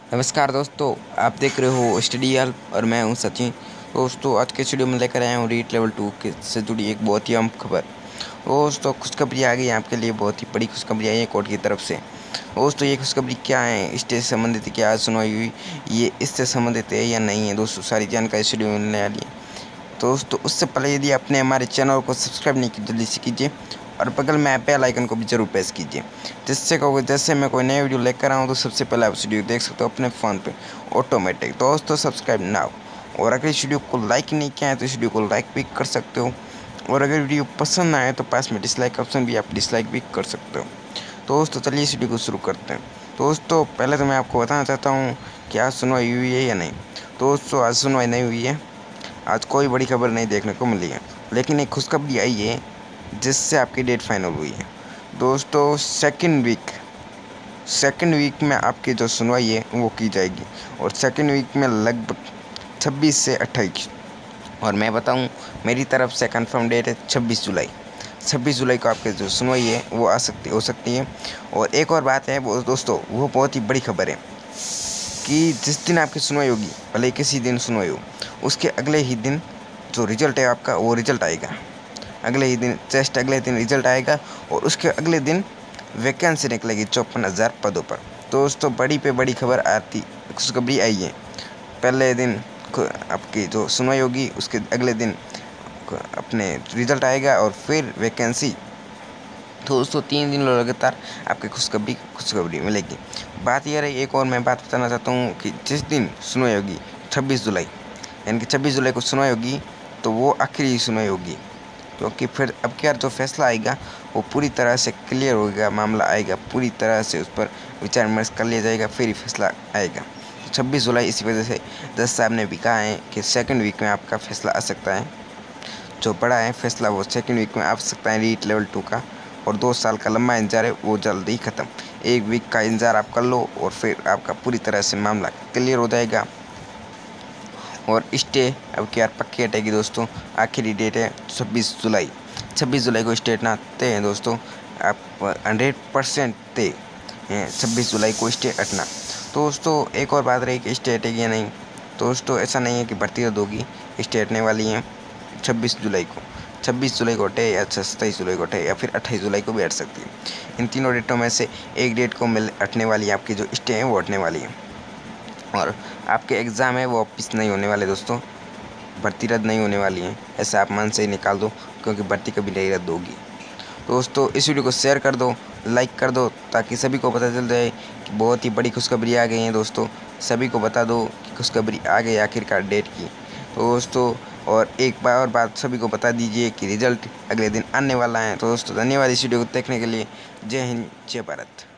नमस्कार दोस्तों, आप देख रहे हो स्टडी हेल्प और मैं हूं सचिन। दोस्तों, आज के स्टूडियो में लेकर आया हूं रीट लेवल 2 के से जुड़ी एक बहुत ही अहम खबर। दोस्तों, खुशखबरी आ गई है आपके लिए, बहुत ही बड़ी खुशखबरी आई है कोर्ट की तरफ से। दोस्तों, ये खुशखबरी क्या है, इससे संबंधित है, क्या सुनवाई हुई, ये इससे संबंधित है या नहीं है, दोस्तों सारी जानकारी स्टूडियो में मिलने वाली है। दोस्तों, उससे पहले यदि आपने हमारे चैनल को सब्सक्राइब नहीं किया जल्दी से कीजिए और बगल में बेल आइकन को भी जरूर प्रेस कीजिए, जिससे कहोगे जैसे मैं कोई नई वीडियो लेकर आऊँ तो सबसे पहले आप वीडियो देख सकते हो अपने फ़ोन पे ऑटोमेटिक। दोस्तों, सब्सक्राइब नाउ। और अगर इस वीडियो को लाइक नहीं किया है तो इस वीडियो को लाइक भी कर सकते हो, और अगर वीडियो पसंद ना आए तो पास में डिसलाइक ऑप्शन भी, आप डिसलाइक भी कर सकते हो। दोस्तों, चलिए इस वीडियो को शुरू करते हैं। दोस्तों, पहले तो मैं आपको बताना चाहता हूँ कि आज सुनवाई हुई है या नहीं। दोस्तों, आज सुनवाई नहीं हुई है, आज कोई बड़ी खबर नहीं देखने को मिली है, लेकिन एक खुशखबरी आई है जिससे आपकी डेट फाइनल हुई है। दोस्तों, सेकंड वीक में आपकी जो सुनवाई है वो की जाएगी, और सेकंड वीक में लगभग 26 से 28, और मैं बताऊं मेरी तरफ से कंफर्म डेट है 26 जुलाई। 26 जुलाई को आपकी जो सुनवाई है वो हो सकती है। और एक और बात है वो दोस्तों, वो बहुत ही बड़ी खबर है कि जिस दिन आपकी सुनवाई होगी, भले ही किसी दिन सुनवाई हो, उसके अगले ही दिन जो रिजल्ट है आपका वो रिजल्ट आएगा। अगले ही दिन अगले दिन रिजल्ट आएगा, और उसके अगले दिन वैकेंसी निकलेगी 54,000 पदों पर। दोस्तों, बड़ी पे बड़ी खबर आती खुशखबरी आई है। पहले दिन आपकी जो सुनवाई होगी, उसके अगले दिन अपने रिजल्ट आएगा, और फिर वैकेंसी। दोस्तों, 3 दिन लगातार आपकी खुशखबरी मिलेगी। बात यह रही, एक और मैं बात बताना चाहता हूँ कि जिस दिन सुनवाई होगी 26 जुलाई, यानी कि 26 जुलाई को सुनवाई होगी, तो वो आखिरी सुनवाई होगी, क्योंकि फिर अब क्या जो फैसला आएगा वो पूरी तरह से क्लियर होगा, मामला आएगा पूरी तरह से, उस पर विचार विमर्श कर लिया जाएगा, फिर ही फैसला आएगा। तो 26 जुलाई, इसी वजह से जज साहब ने भी कहा है कि सेकंड वीक में आपका फैसला आ सकता है। जो बड़ा है फैसला वो सेकंड वीक में आ सकता है रीट लेवल 2 का, और 2 साल का लंबा इंतजार है वो जल्दी ही ख़त्म। 1 वीक का इंतजार आप कर लो, और फिर आपका पूरी तरह से मामला क्लियर हो जाएगा। और स्टे अब क्या पक्की हटेगी दोस्तों, आखिरी डेट है 26 जुलाई। 26 जुलाई को स्टे हटना तय है दोस्तों, आप 100% तय हैं 26 जुलाई को स्टे हटना। दोस्तों, एक और बात रही कि स्टे हटेगी या नहीं। दोस्तों, ऐसा नहीं है कि भर्ती रद्द होगी, स्टे हटने वाली है 26 जुलाई को। 26 जुलाई को हटे, या 27 जुलाई को हटे, या फिर 28 जुलाई को भी हट सकती है। इन तीनों डेटों में से एक डेट को हटने वाली है, आपकी जो स्टे है वो हटने वाली है। और आपके एग्ज़ाम है वो वापस नहीं होने वाले दोस्तों, भर्ती रद्द नहीं होने वाली है, ऐसा आप मन से ही निकाल दो, क्योंकि भर्ती कभी नहीं रद्द होगी। दोस्तों, इस वीडियो को शेयर कर दो, लाइक कर दो, ताकि सभी को पता चल जाए कि बहुत ही बड़ी खुशखबरी आ गई है। दोस्तों, सभी को बता दो कि खुशखबरी आ गई आखिरकार डेट की। दोस्तों, और एक बार और बात सभी को बता दीजिए कि रिजल्ट अगले दिन आने वाला है। तो दोस्तों, धन्यवाद इस वीडियो को देखने के लिए। जय हिंद, जय भारत।